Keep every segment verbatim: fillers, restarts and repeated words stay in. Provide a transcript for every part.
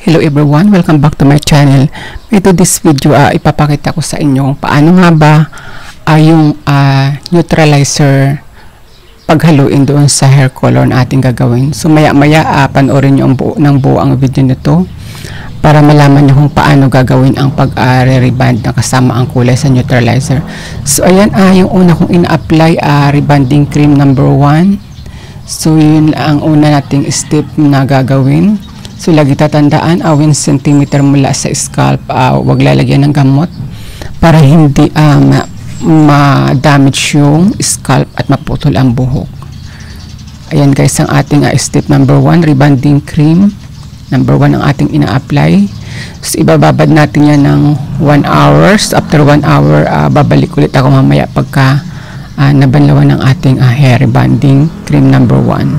Hello everyone, welcome back to my channel. Ito this video, uh, ipapakita ko sa inyo paano nga ba uh, yung uh, neutralizer paghaluin doon sa hair color na ating gagawin. So maya maya uh, panoorin nyo ang buo, ng buo ang video nito para malaman nyo kung paano gagawin ang pag-reband uh, na kasama ang kulay sa neutralizer. So ayan, uh, yung una kong ina-apply uh, rebanding cream number one. So yun ang una nating step na gagawin. So lagi tatandaan, uh, one centimeter mula sa scalp, uh, wag lalagyan ng gamot para hindi uh, ma-damage yung scalp at maputol ang buhok. Ayan guys, ang ating uh, step number one, rebanding cream number one ang ating ina-apply. So ibababad natin yan ng one hour. So, after one hour, uh, babalik ulit ako mamaya pagka uh, nabanlawan ng ating uh, hair rebanding cream number one.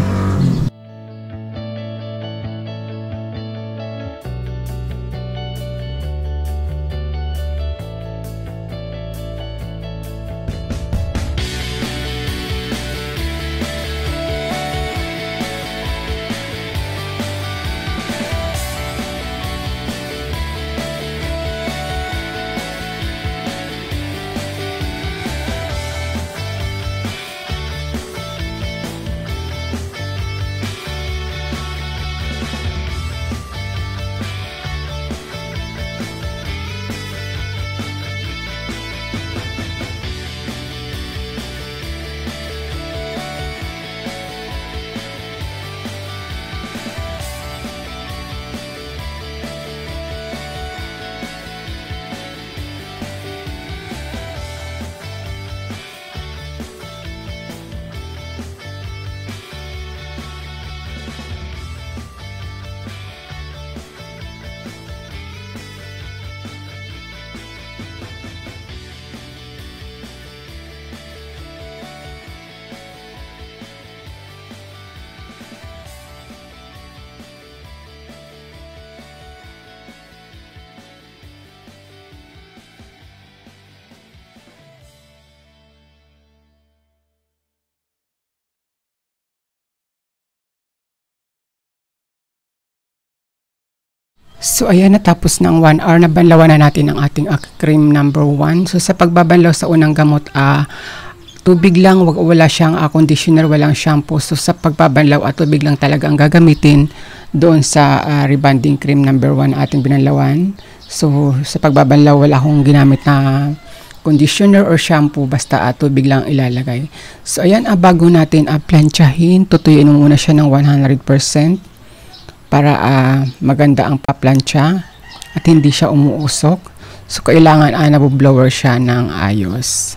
So ayan, natapos ng one hour na banlawan na natin ang ating uh, cream number one. So sa pagbabanlaw sa unang gamot, uh, tubig lang, wag, wala siyang uh, conditioner, walang shampoo. So sa pagbabanlaw, uh, tubig lang talaga ang gagamitin doon sa uh, rebanding cream number one na ating binanlawan. So sa pagbabanlaw, wala akong ginamit na conditioner or shampoo, basta uh, tubig lang ilalagay. So ayan, uh, bago natin uh, planchahin, tutuyuin muna siya ng one hundred percent. Para uh, maganda ang paplansya at hindi siya umuusok. So kailangan uh, nabublower siya ng ayos.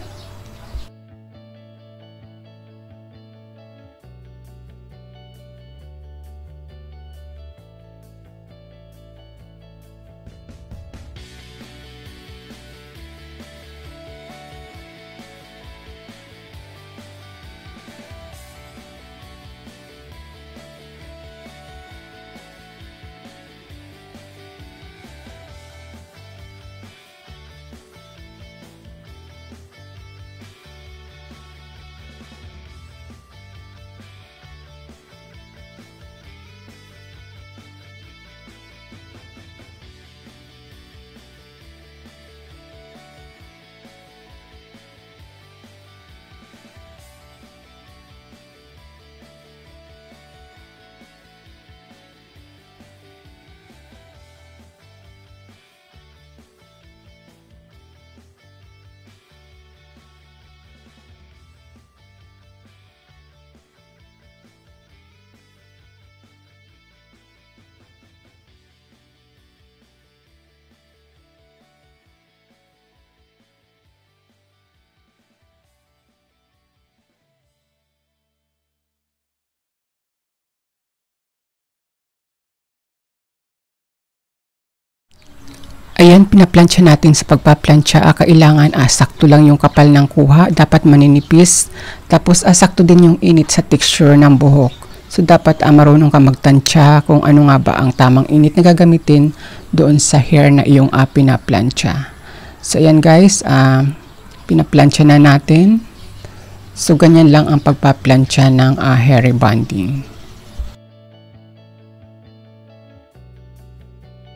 Ayan, pinaplansya natin. Sa pagpaplansya, ah, kailangan ah, sakto lang yung kapal ng kuha. Dapat maninipis. Tapos ah, sakto din yung init sa texture ng buhok. So dapat ah, marunong ka magtansya kung ano nga ba ang tamang init na gagamitin doon sa hair na iyong ah, pinaplansya. So ayan guys, ah, pinaplansya na natin. So ganyan lang ang pagpaplansya ng uh, hair rebonding.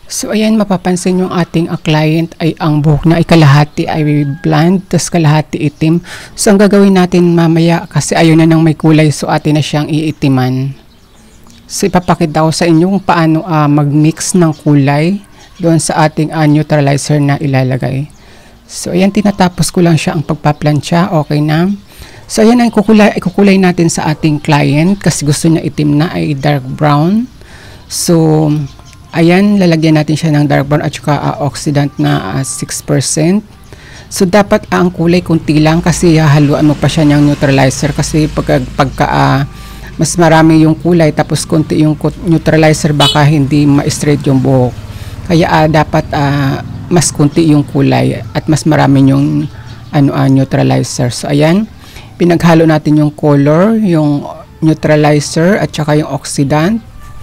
So ayan, mapapansin yung ating uh, client ay ang buhok na ay kalahati ay blonde, tas kalahati itim. So ang gagawin natin mamaya, kasi ayaw na nang may kulay, so atin na siyang iitiman. So ipapakita ko sa inyo kung paano uh, mag-mix ng kulay doon sa ating uh, neutralizer na ilalagay. So ayan, tinatapos ko lang siya ang pagpaplansya, okay na. So ayan, ang kukulay, ikukulay natin sa ating client kasi gusto niya itim na ay dark brown. So ayan, lalagyan natin siya ng dark brown at saka uh, oxidant na uh, six percent. So dapat uh, ang kulay kunti lang kasi haluan mo pa siya ng neutralizer kasi pag, pagka uh, mas marami yung kulay tapos kunti yung neutralizer, baka hindi ma-straight yung buhok. Kaya uh, dapat uh, mas kunti yung kulay at mas marami yung ano, uh, neutralizer. So ayan, pinaghalo natin yung color, yung neutralizer at saka yung oxidant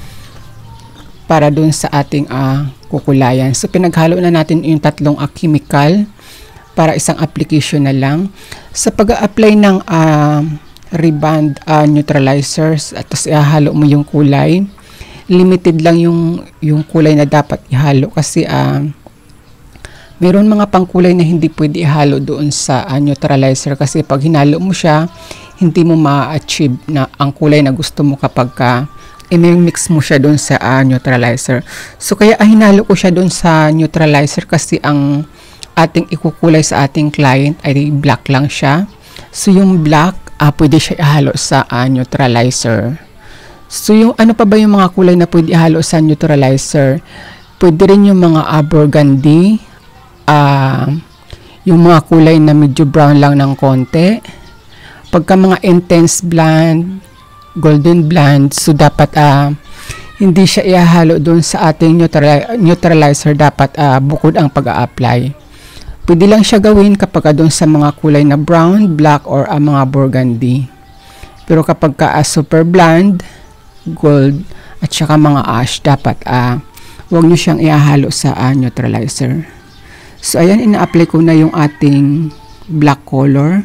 para dun sa ating uh, kukulayan. So pinaghalo na natin yung tatlong uh, chemical para isang application na lang. Sa pag-a-apply ng uh, reband uh, neutralizers at tapos ihalo mo yung kulay, limited lang yung yung kulay na dapat ihalo kasi uh, mayroon mga pangkulay na hindi pwede ihalo doon sa uh, neutralizer kasi pag hinalo mo siya, hindi mo ma-achieve na ang kulay na gusto mo kapag ka i-mix mo siya doon sa uh, neutralizer. So kaya uh, hinalo ko siya doon sa neutralizer kasi ang ating ikukulay sa ating client ay black lang siya. So yung black, uh, pwede siya ihalo sa uh, neutralizer. So yung ano pa ba yung mga kulay na pwede ihalo sa neutralizer? Pwede rin yung mga uh, burgundy, uh, yung mga kulay na medyo brown lang ng konti. Pagka mga intense blonde, golden blonde, so dapat uh, hindi siya ihalo doon sa ating neutral neutralizer, dapat uh, bukod ang pag-a-apply. Pwede lang siya gawin kapag doon sa mga kulay na brown, black, or uh, mga burgundy. Pero kapag ka uh, super blonde, gold, at saka mga ash, dapat uh, huwag nyo siyang ihalo sa uh, neutralizer. So ayan, ina-apply ko na yung ating black color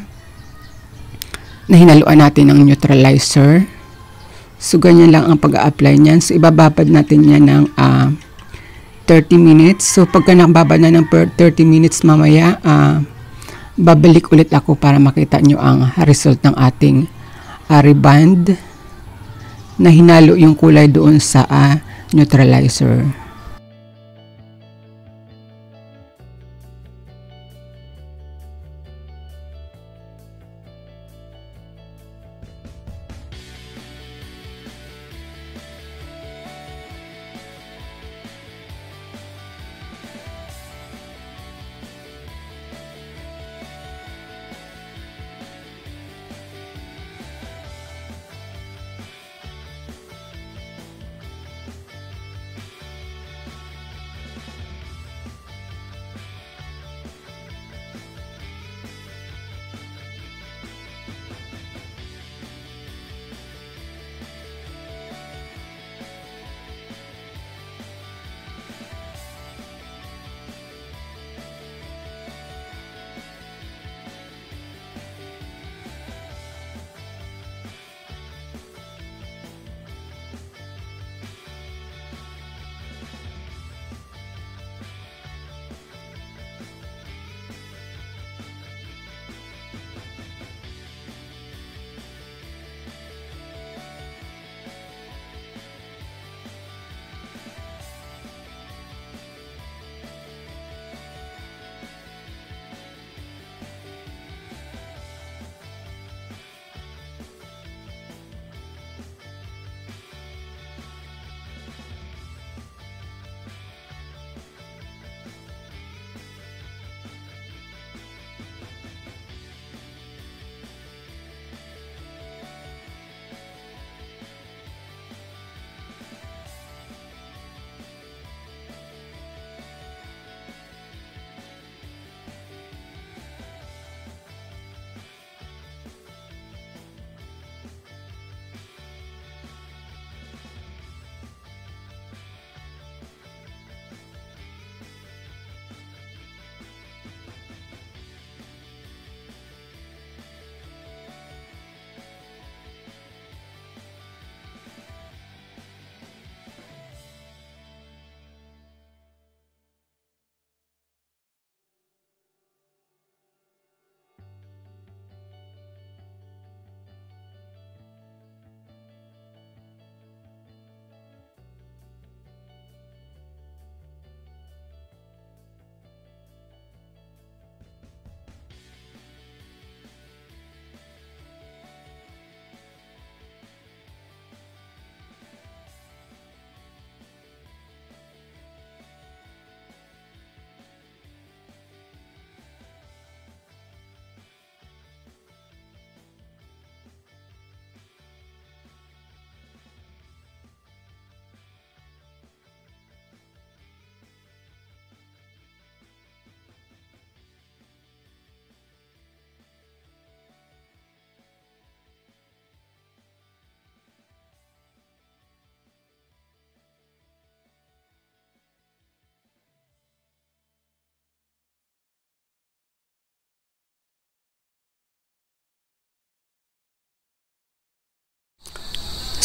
na hinaluan natin ng neutralizer. So, ganyan lang ang pag-a-apply niyan. So, ibababad natin yan ng uh, thirty minutes. So, pagka nakababad na ng thirty minutes mamaya, uh, babalik ulit ako para makita nyo ang result ng ating uh, reband na hinalo yung kulay doon sa uh, neutralizer.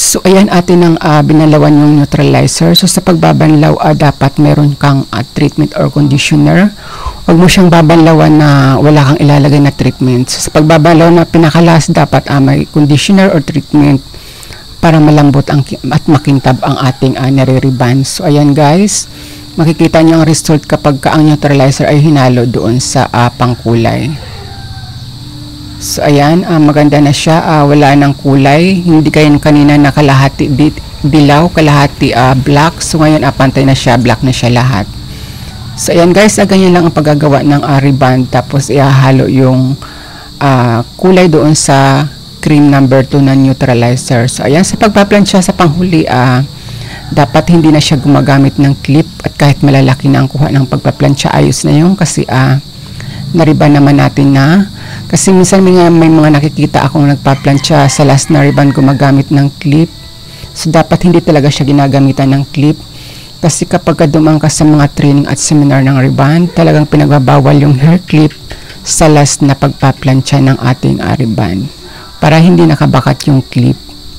So, ayan atin ang uh, binalawan yung neutralizer. So, sa pagbabanlaw, uh, dapat meron kang uh, treatment or conditioner. Huwag mo siyang babanlawan na wala kang ilalagay na treatment. So, sa pagbabanlaw na pinakalas, dapat uh, may conditioner or treatment para malambot ang, at makintab ang ating uh, nare-ribbon. So, ayan guys, makikita nyo ang result kapag ka ang neutralizer ay hinalo doon sa uh, pangkulay. So, ayan, uh, maganda na siya. Uh, wala ng kulay. Hindi kayo kanina na kalahati dilaw, kalahati uh, black. So, ngayon, uh, pantay na siya. Black na siya lahat. So, ayan guys, uh, ganyan lang ang paggagawa ng uh, ribbon. Tapos, ihahalo yung uh, kulay doon sa cream number two na neutralizer. So, ayan, sa pagpaplansya sa panghuli, uh, dapat hindi na siya gumagamit ng clip. At kahit malalaki na ang kuha ng pagpaplansya, ayos na yun. Kasi, ah, uh, na-ribbon naman natin na. Kasi minsan may, may mga nakikita akong nagpaplansya sa last na ribbon gumagamit ng clip. So, dapat hindi talaga siya ginagamitan ng clip. Kasi kapag dumang ka sa mga training at seminar ng ribbon, talagang pinagbabawal yung hair clip sa last na pagpaplansya ng ating uh, ribbon. Para hindi nakabakat yung clip.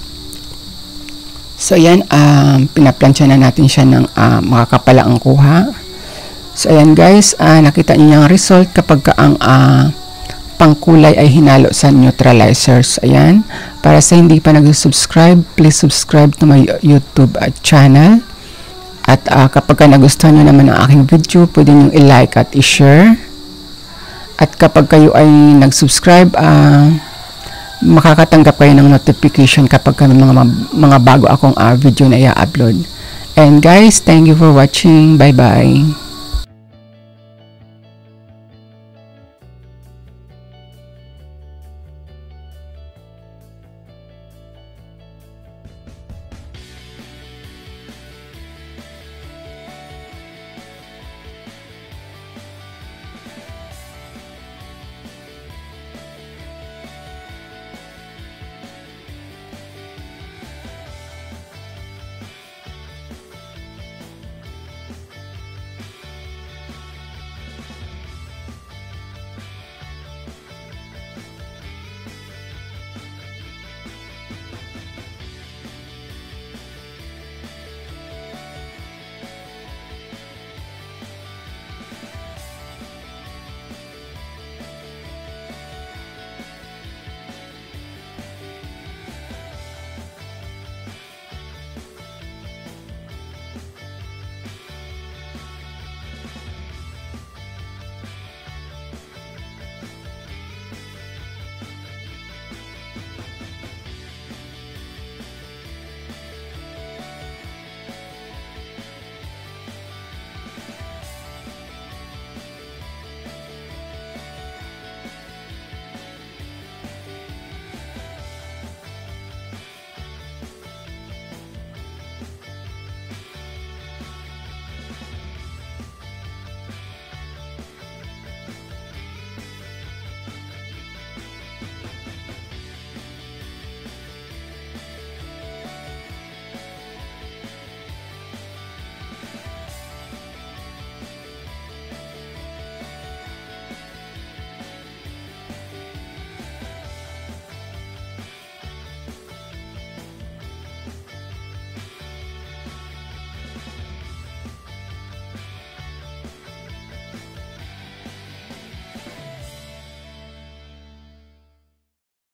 So, ayan, um, pinaplansya na natin siya ng uh, makakapala ang kuha. So, ayan guys, uh, nakita niyo yung result kapag ka ang uh, pangkulay ay hinalo sa neutralizers. Ayan, para sa hindi pa nag-subscribe, please subscribe to my YouTube uh, channel. At uh, kapag ka nagustuhan nyo naman ang aking video, pwede nyo i-like at i-share. At kapag kayo ay nag-subscribe, uh, makakatanggap kayo ng notification kapag ka may mga, mga bago akong uh, video na i-upload. And guys, thank you for watching. Bye-bye.